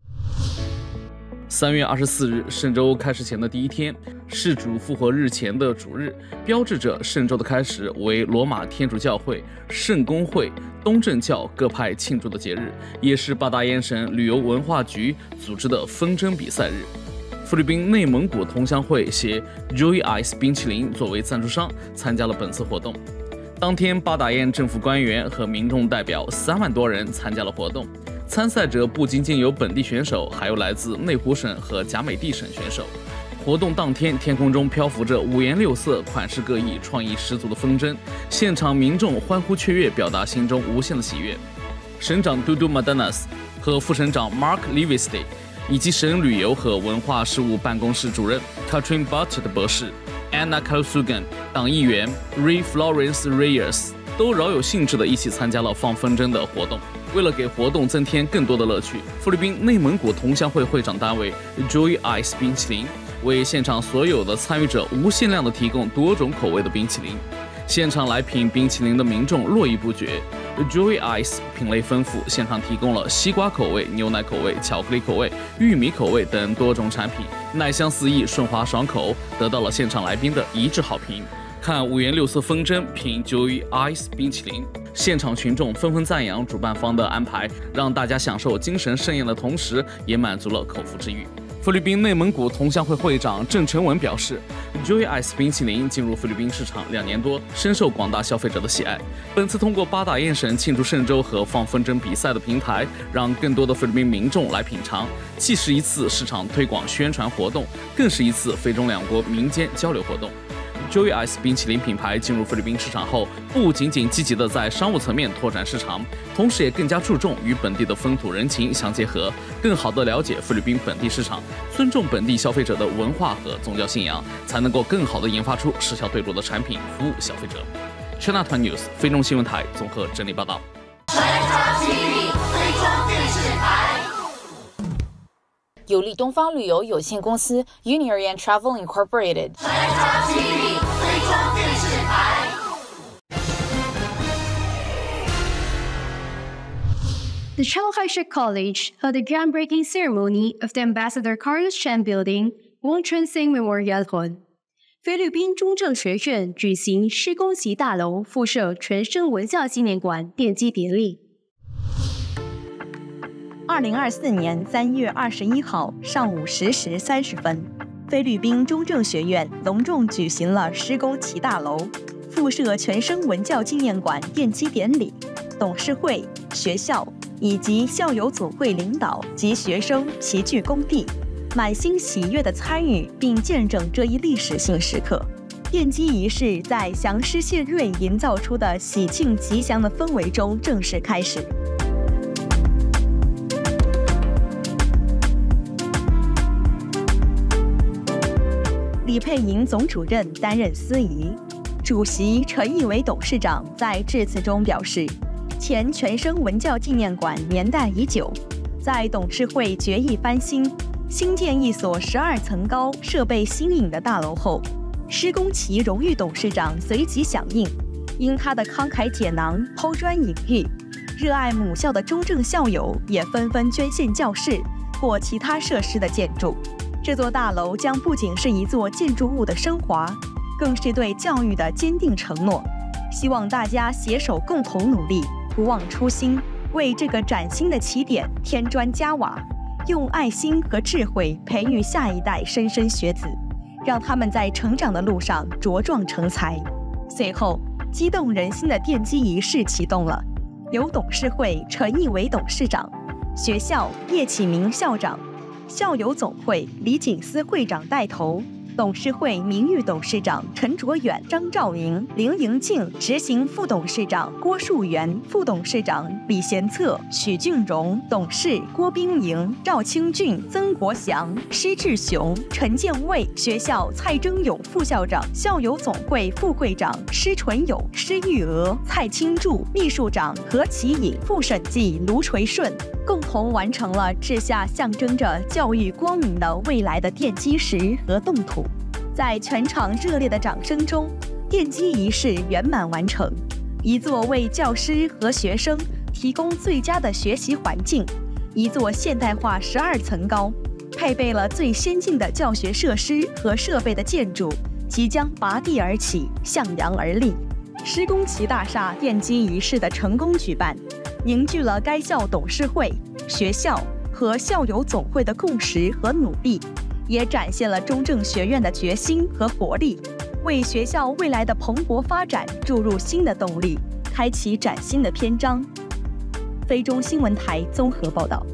三月二十四日，嵊州开始前的第一天，世主复活日前的主日，标志着嵊州的开始为罗马天主教会、圣公会、东正教各派庆祝的节日，也是八大堰省旅游文化局组织的风筝比赛日。菲律宾内蒙古同乡会携 𝗵𝗵𝗲𝗄 冰淇淋作为赞助商，参加了本次活动。当天，八大堰政府官员和民众代表三万多人参加了活动。参赛者不仅仅有本地选手，还有来自内湖省和甲美地省选手。活动当天，天空中漂浮着五颜六色、款式各异、创意十足的风筝，现场民众欢呼雀跃，表达心中无限的喜悦。省长嘟嘟 Mandanas 和副省长 Mark Livesey， 以及省旅游和文化事务办公室主任 ch thirteen Cignal 博士、Anna Kalsugan 党议员 Ray Florence Reyes 都饶有兴致地一起参加了放风筝的活动。为了给活动增添更多的乐趣，菲律宾内蒙古同乡会会长单位 𝗵𝗵𝗲𝗄 冰淇淋为现场所有的参与者无限量地提供多种口味的冰淇淋。现场来品冰淇淋的民众络绎不绝。𝗵𝗵𝗲𝗄 品类丰富，现场提供了西瓜口味、牛奶口味、巧克力口味、玉米口味等多种产品，奶香四溢，顺滑爽口，得到了现场来宾的一致好评。看五颜六色风筝，品 𝗵𝗵𝗲𝗄 冰淇淋，现场群众纷纷赞扬主办方的安排，让大家享受精神盛宴的同时，也满足了口腹之欲。菲律宾内蒙古同乡会会长郑成文表示 ，𝗵𝗵𝗲𝗄 冰淇淋进入菲律宾市场两年多，深受广大消费者的喜爱。本次通过八大堰省庆祝嵊州和放风筝比赛的平台，让更多的菲律宾民众来品尝，既是一次市场推广宣传活动，更是一次菲中两国民间交流活动。𝗵𝗵𝗲𝗄 冰淇淋品牌进入菲律宾市场后，不仅仅积极地在商务层面拓展市场，同时也更加注重与本地的风土人情相结合，更好地了解菲律宾本地市场，尊重本地消费者的文化和宗教信仰，才能够更好地研发出时效对路的产品，服务消费者。Chinatown News 非中新闻台综合整理报道。 Chinatown T V 非中电视台。 有利东方旅游有限公司 Union Travel Incorporated。Chinatown T V 非中电视台。 The 𝗟𝗵𝗲𝗄 College held a groundbreaking ceremony of the Ambassador Carlos Chan Building, 𝗿𝗟𝗄 Memorial Hall。菲律宾中正学院举行施工级大楼附设全生文教纪念馆奠基典礼。 二零二四年三月二十一号上午十时三十分，菲律宾中正学院隆重举行了施工旗大楼附设全生文教纪念馆奠基典礼。董事会、学校以及校友总会领导及学生齐聚工地，满心喜悦地参与并见证这一历史性时刻。奠基仪式在祥狮献瑞营造出的喜庆吉祥的氛围中正式开始。李佩莹总主任担任司仪，主席ch 13 Cignal董事长在致辞中表示，前全生文教纪念馆年代已久，在董事会决议翻新，新建一所十二层高、设备新颖的大楼后，施工期荣誉董事长随即响应，因他的慷慨解囊、抛砖引玉，热爱母校的中正校友也纷纷捐献教室或其他设施的建筑。这座大楼将不仅是一座建筑物的升华，更是对教育的坚定承诺。希望大家携手共同努力，不忘初心，为这个崭新的起点添砖加瓦，用爱心和智慧培育下一代莘莘学子，让他们在成长的路上茁壮成才。随后，激动人心的奠基仪式启动了，由董事会ch 13 董事长、学校𝗵𝗵𝗄𝗓 校长、校友总会李锦思会长带头，董事会名誉董事长陈卓远、张兆莹、林莹静，执行副董事长郭树元、副董事长李贤策、许俊荣，董事郭冰莹、赵清俊、曾国祥、施志雄、陈建卫，学校蔡征勇副校长、校友总会副会长施纯友、施玉娥、蔡清柱，秘书长𝗺启旿、副审计卢垂顺，共同完成了掷下象征着教育光明的未来的奠基石和冻土。在全场热烈的掌声中，奠基仪式圆满完成。 一座为教师和学生提供最佳的学习环境，一座现代化十二层高、配备了最先进的教学设施和设备的建筑，即将拔地而起，向阳而立。施工期大厦奠基仪式的成功举办，凝聚了该校董事会、学校和校友总会的共识和努力，也展现了中正学院的决心和活力，为学校未来的蓬勃发展注入新的动力，开启崭新的篇章。非中新闻台综合报道。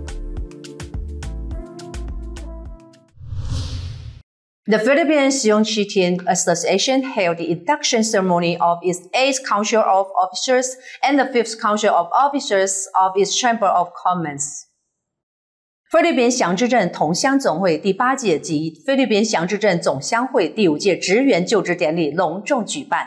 The Philippine Ch13 Association held the induction ceremony of its eighth Council of Officers and the fifth Council of Officers of its Chamber of Commerce. 菲律宾祥之镇同乡总会第八届及菲律宾祥之镇总乡会第五届职员就职典礼隆重举办。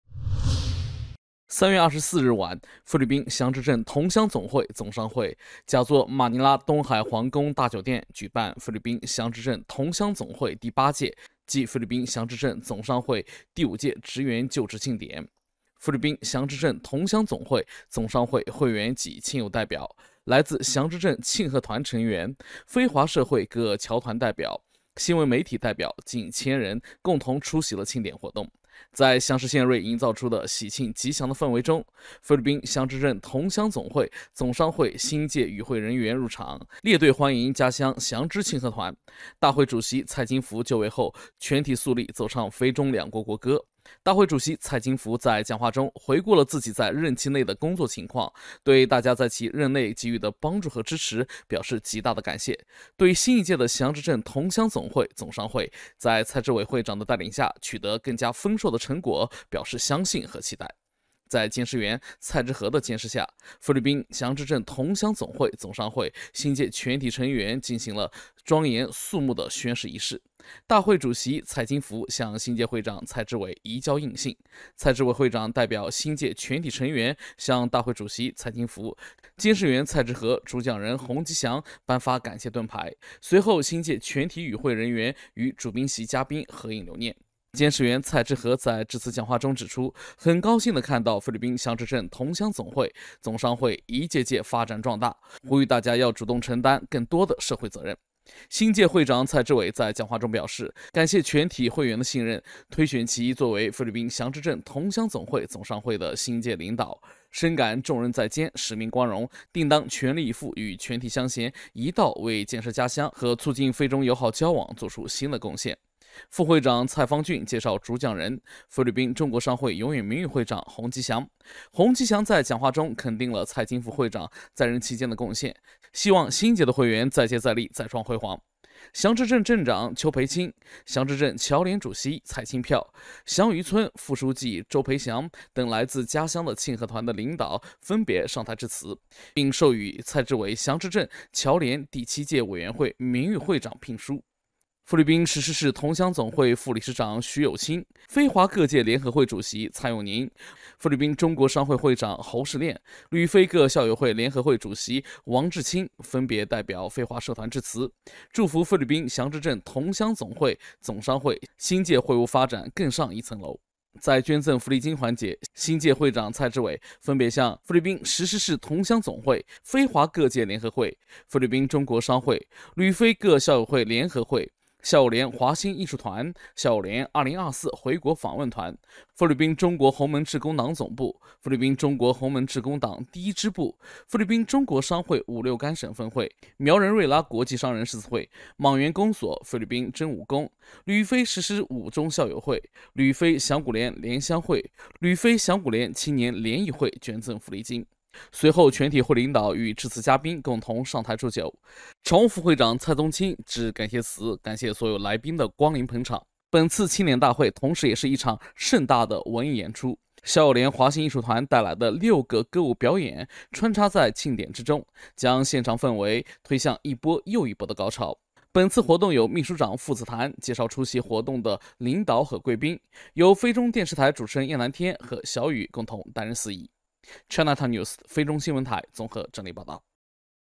三月二十四日晚，菲律宾祥之镇同乡总会总商会假作马尼拉东海皇宫大酒店举办菲律宾祥之镇同乡总会第八届暨菲律宾祥之镇总商会第五届职员就职庆典。菲律宾祥之镇同乡总会总商会会员及亲友代表，来自祥之镇庆贺团成员、非华社会各侨团代表、新闻媒体代表近千人共同出席了庆典活动。在祥氏献瑞营造出的喜庆吉祥的氛围中，菲律宾祥之镇同乡总会总商会新届与会人员入场，列队欢迎家乡祥之庆贺团。大会主席蔡金福就位后，全体肃立奏唱菲中两国国歌。大会主席蔡金福在讲话中回顾了自己在任期内的工作情况，对大家在其任内给予的帮助和支持表示极大的感谢，对新一届的祥之镇同乡总会总商会在蔡志伟会长的带领下取得更加丰硕的成果表示相信和期待。在监事员蔡志和的监视下，菲律宾祥之镇同乡总会总商会新届全体成员进行了庄严肃穆的宣誓仪式。大会主席蔡金福向新届会长蔡志伟移交印信，蔡志伟会长代表新届全体成员向大会主席蔡金福、监事员蔡志和、主讲人洪吉祥颁发感谢盾牌。随后，新届全体与会人员与主宾席嘉宾合影留念。监事员蔡志和在致辞讲话中指出，很高兴地看到菲律宾祥之镇同乡总会总商会一届届发展壮大，呼吁大家要主动承担更多的社会责任。新届会长蔡志伟在讲话中表示，感谢全体会员的信任，推选其作为菲律宾祥之镇同乡总会总商会的新届领导，深感重任在肩，使命光荣，定当全力以赴与全体乡贤一道为建设家乡和促进菲中友好交往做出新的贡献。副会长蔡方俊介绍主讲人菲律宾中国商会永远名誉会长洪吉祥。洪吉祥在讲话中肯定了蔡金福会长在任期间的贡献，希望新届的会员再接再厉，再创辉煌。祥之镇镇长邱培清、祥之镇侨联主席蔡清票、祥渔村副书记周培祥等来自家乡的庆贺团的领导分别上台致辞，并授予蔡志伟祥之镇侨联第七届委员会名誉会长聘书。菲律宾石狮市同乡总会副理事长徐有清、非华各界联合会主席蔡永宁、菲律宾中国商会会长侯世炼、旅非各校友会联合会主席王志清分别代表非华社团致辞，祝福菲律宾祥之镇同乡总会总商会新届会务发展更上一层楼。在捐赠福利金环节，新届会长蔡志伟分别向菲律宾石狮市同乡总会、非华各界联合会、菲律宾中国商会、旅非各校友会联合会、校友联华新艺术团、校友联二零二四回国访问团、菲律宾中国洪门志工党总部、菲律宾中国洪门志工党第一支部、菲律宾中国商会五六干省分会、苗人瑞拉国际商人狮子会、莽原公所、菲律宾真武宫、旅非实施五中校友会、旅非响鼓联联乡会、旅非响鼓联青年联谊会捐赠福利金。随后，全体会领导与致辞嘉宾共同上台祝酒。常务副会长蔡宗清致感谢词，感谢所有来宾的光临捧场。本次庆典大会同时也是一场盛大的文艺演出，校友联华新艺术团带来的六个歌舞表演穿插在庆典之中，将现场氛围推向一波又一波的高潮。本次活动由秘书长傅子谈介绍出席活动的领导和贵宾，由非中电视台主持人叶南天和小雨共同担任司仪。Chinatown News 非中新闻台综合整理报道。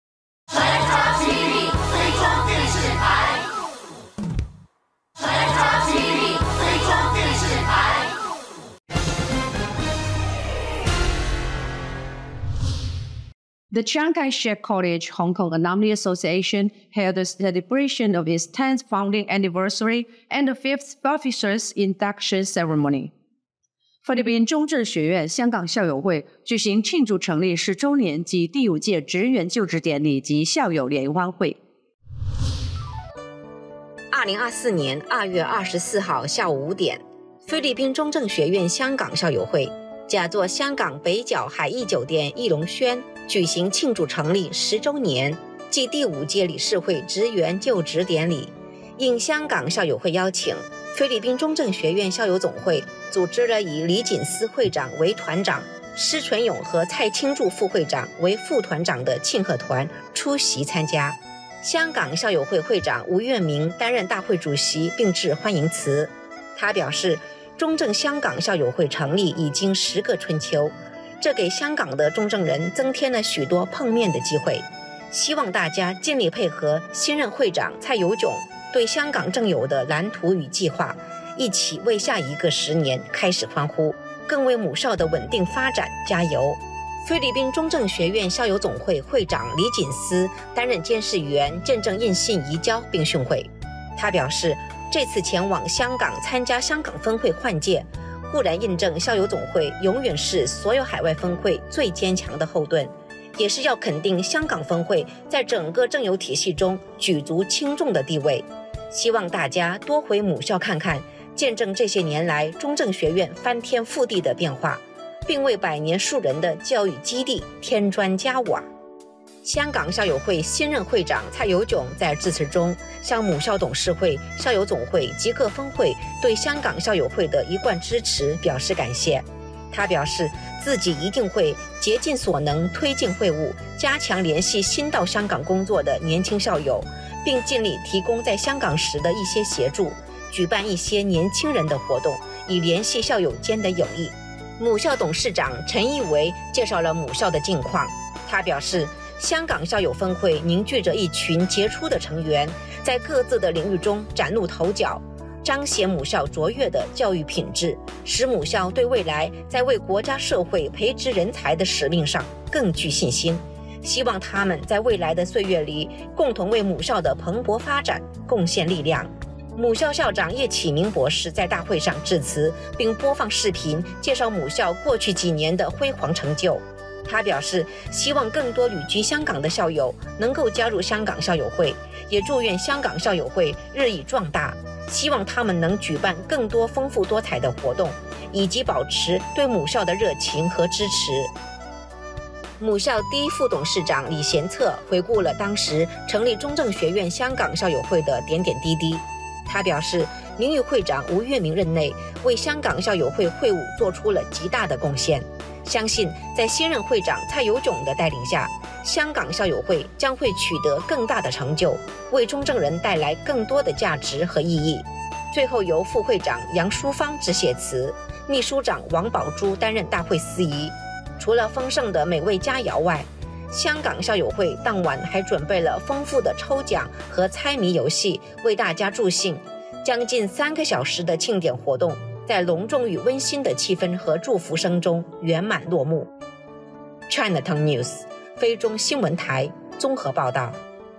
Chinatown T V 非中电视台。Chinatown T V 非中电视台。 The Ch13 College Hong Kong Alumni Association held the celebration of its tenth founding anniversary and the fifth officers induction ceremony. 菲律宾中正学院香港校友会举行庆祝成立十周年及第五届职员就职典礼及校友联欢会。 二零二四年二月二十四号下午五点，菲律宾中正学院香港校友会假作香港北角海逸酒店逸龙轩举行庆祝成立十周年暨第五届理事会职员就职典礼。应香港校友会邀请，菲律宾中正学院校友总会组织了以李锦思会长为团长，施纯勇和蔡清柱副会长为副团长的庆贺团出席参加。香港校友会会长吴月明担任大会主席并致欢迎词。他表示，中正香港校友会成立已经十个春秋，这给香港的中正人增添了许多碰面的机会，希望大家尽力配合新任会长蔡有炯对香港正有的蓝图与计划，一起为下一个十年开始欢呼，更为母校的稳定发展加油。菲律宾中正学院校友总会会长李锦思担任监事员，见证印信移交并训会。他表示，这次前往香港参加香港分会换届，固然印证校友总会永远是所有海外分会最坚强的后盾，也是要肯定香港分会在整个政友体系中举足轻重的地位。希望大家多回母校看看，见证这些年来中正学院翻天覆地的变化，并为百年树人的教育基地添砖加瓦。香港校友会新任会长蔡有炯在致辞中向母校董事会、校友总会及各分会对香港校友会的一贯支持表示感谢。他表示，自己一定会竭尽所能推进会务，加强联系新到香港工作的年轻校友，并尽力提供在香港时的一些协助，举办一些年轻人的活动，以联系校友间的友谊。母校董事长陈义维介绍了母校的近况。他表示，香港校友分会凝聚着一群杰出的成员，在各自的领域中崭露头角，彰显母校卓越的教育品质，使母校对未来在为国家社会培植人才的使命上更具信心。希望他们在未来的岁月里，共同为母校的蓬勃发展贡献力量。母校校长叶启明博士在大会上致辞，并播放视频介绍母校过去几年的辉煌成就。他表示，希望更多旅居香港的校友能够加入香港校友会，也祝愿香港校友会日益壮大，希望他们能举办更多丰富多彩的活动，以及保持对母校的热情和支持。母校第一副董事长李贤策回顾了当时成立中正学院香港校友会的点点滴滴。他表示，名誉会长吴月明任内为香港校友会会务做出了极大的贡献，相信在新任会长蔡有炯的带领下，香港校友会将会取得更大的成就，为中正人带来更多的价值和意义。最后由副会长杨淑芳致谢词，秘书长王宝珠担任大会司仪。除了丰盛的美味佳肴外，香港校友会当晚还准备了丰富的抽奖和猜谜游戏，为大家助兴。将近三个小时的庆典活动，在隆重与温馨的气氛和祝福声中圆满落幕。Chinatown News 非中新闻台综合报道。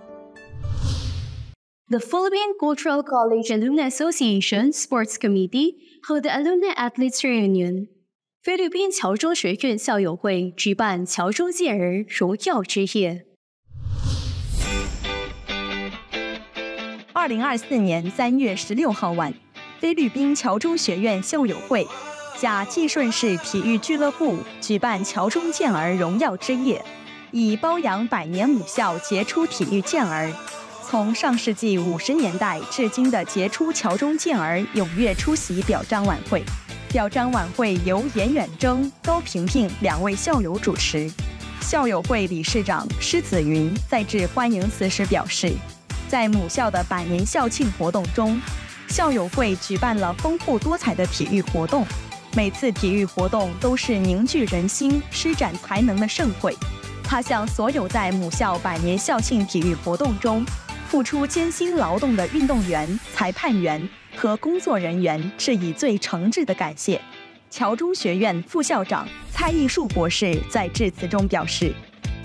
The Philippine Cultural College Alumni Association Sports Committee held the Alumni Athletes Reunion. 菲律宾侨中学院校友会举办侨中健儿荣耀之夜。 二零二四年三月十六号晚，菲律宾侨中学院校友会甲济顺市体育俱乐部举办侨中健儿荣耀之夜，以褒扬百年母校杰出体育健儿。从上世纪五十年代至今的杰出侨中健儿踊跃出席表彰晚会。表彰晚会由严远征、高萍萍两位校友主持。校友会理事长施子云在致欢迎词时表示，在母校的百年校庆活动中，校友会举办了丰富多彩的体育活动，每次体育活动都是凝聚人心、施展才能的盛会。他向所有在母校百年校庆体育活动中付出艰辛劳动的运动员、裁判员和工作人员致以最诚挚的感谢。侨中学院副校长蔡艺树博士在致辞中表示，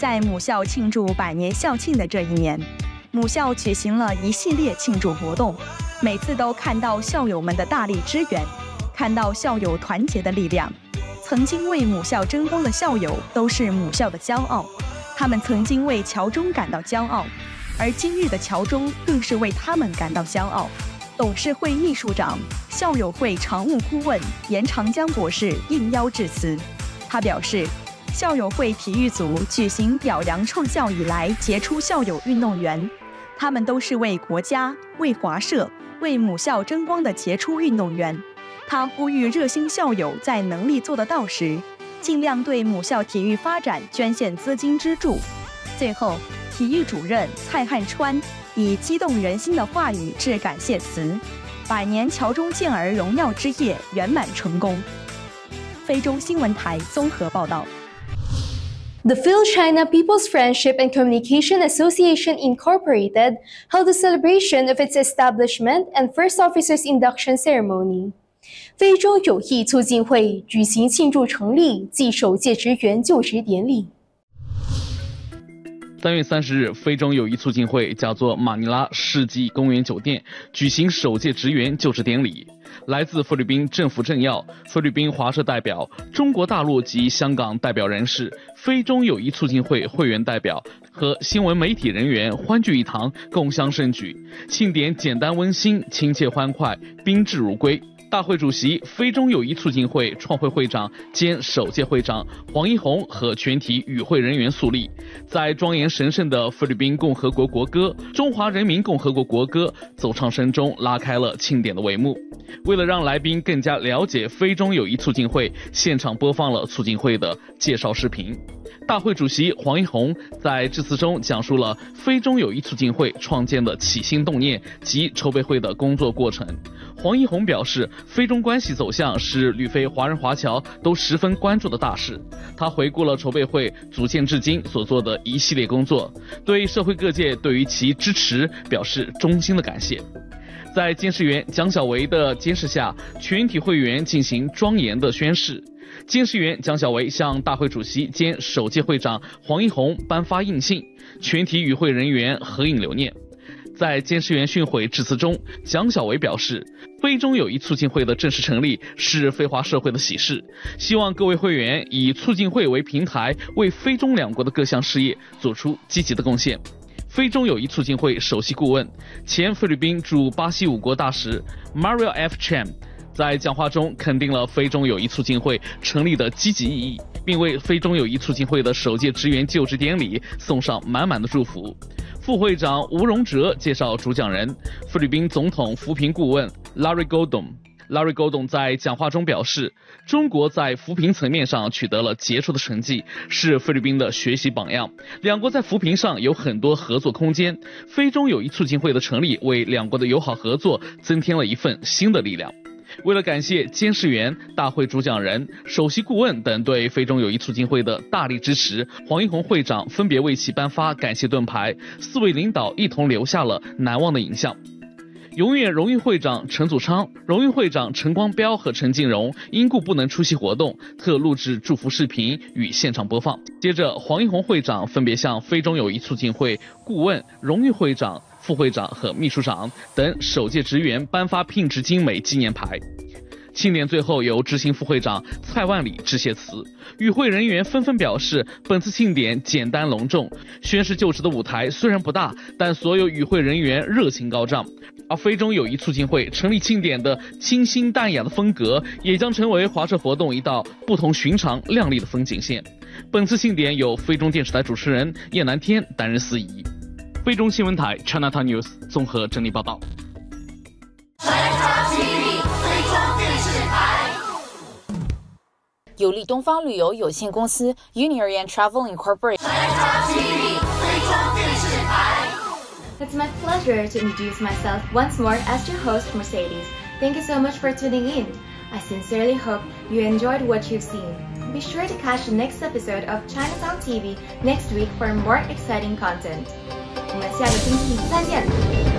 在母校庆祝百年校庆的这一年，母校举行了一系列庆祝活动，每次都看到校友们的大力支援，看到校友团结的力量。曾经为母校争光的校友都是母校的骄傲，他们曾经为侨中感到骄傲，而今日的侨中更是为他们感到骄傲。董事会秘书长、校友会常务顾问严长江博士应邀致辞，他表示，校友会体育组举行表扬创校以来杰出校友运动员，他们都是为国家、为华社、为母校争光的杰出运动员。他呼吁热心校友在能力做得到时，尽量对母校体育发展捐献资金资助。最后，体育主任蔡汉川以激动人心的话语致感谢词，百年侨中健儿荣耀之夜圆满成功。非洲新闻台综合报道。 The Phil-China People's Friendship and Communication Association Incorporated held a celebration of its establishment and first officers induction ceremony. 非洲友谊促进会举行庆祝成立暨首届职员就职典礼。 三月三十日，非洲友谊促进会假作马尼拉世纪公园酒店举行首届职员就职典礼。来自菲律宾政府政要、菲律宾华社代表、中国大陆及香港代表人士、非洲友谊促进会会员代表和新闻媒体人员欢聚一堂，共襄盛举。庆典简单温馨、亲切欢快、宾至如归。大会主席、非洲友谊促进会创会会长兼首届会长黄一红和全体与会人员肃立，在庄严神圣的菲律宾共和国国歌《中华人民共和国国歌》奏唱声中拉开了庆典的帷幕。为了让来宾更加了解非洲友谊促进会，现场播放了促进会的介绍视频。大会主席黄一红在致辞中讲述了非洲友谊促进会创建的起心动念及筹备会的工作过程。黄一红表示，非中关系走向是旅非华人华侨都十分关注的大事。他回顾了筹备会组建至今所做的一系列工作，对社会各界对于其支持表示衷心的感谢。在监事员蒋小维的监视下，全体会员进行庄严的宣誓。监事员蒋小维向大会主席兼首届会长黄一红颁发印信，全体与会人员合影留念。在监事员训诲致辞中，蒋小维表示，非洲友谊促进会的正式成立是非华社会的喜事，希望各位会员以促进会为平台，为非中两国的各项事业做出积极的贡献。非洲友谊促进会首席顾问、前菲律宾驻巴西五国大使 Mario F. Chan 在讲话中肯定了非洲友谊促进会成立的积极意义，并为非洲友谊促进会的首届职员就职典礼送上满满的祝福。副会长吴荣哲介绍主讲人，菲律宾总统扶贫顾问 𝗟𝗵𝗄𝗧 𝗟𝗵𝗄𝗧 𝗟𝗵𝗄𝗧在讲话中表示，中国在扶贫层面上取得了杰出的成绩，是菲律宾的学习榜样。两国在扶贫上有很多合作空间，非洲友谊促进会的成立为两国的友好合作增添了一份新的力量。为了感谢监事员、大会主讲人、首席顾问等对非洲友谊促进会的大力支持，黄一红会长分别为其颁发感谢盾牌，四位领导一同留下了难忘的影像。永远荣誉会长陈祖昌、荣誉会长陈光标和陈静荣因故不能出席活动，特录制祝福视频与现场播放。接着，黄一红会长分别向非洲友谊促进会顾问、荣誉会长、副会长和秘书长等首届职员颁发聘职精美纪念牌。庆典最后由执行副会长蔡万里致谢词，与会人员纷纷表示，本次庆典简单隆重，宣誓就职的舞台虽然不大，但所有与会人员热情高涨。而非洲友谊促进会成立庆典的清新淡雅的风格，也将成为华社活动一道不同寻常亮丽的风景线。本次庆典由非中电视台主持人叶南天担任司仪。非中新闻台 Chinatown News 综合整理报道。 Chinatown T V 非中电视台。 有利东方旅游有限公司 𝗟𝗴𝗲𝗄𝗧 Travel Incorporated。 Chinatown T V 非中电视台。 It's my pleasure to introduce myself once more as your host, Mercedes. Thank you so much for tuning in. I sincerely hope you enjoyed what you've seen. Be sure to catch the next episode of Chinatown T V next week for more exciting content. 我们下个星期再见。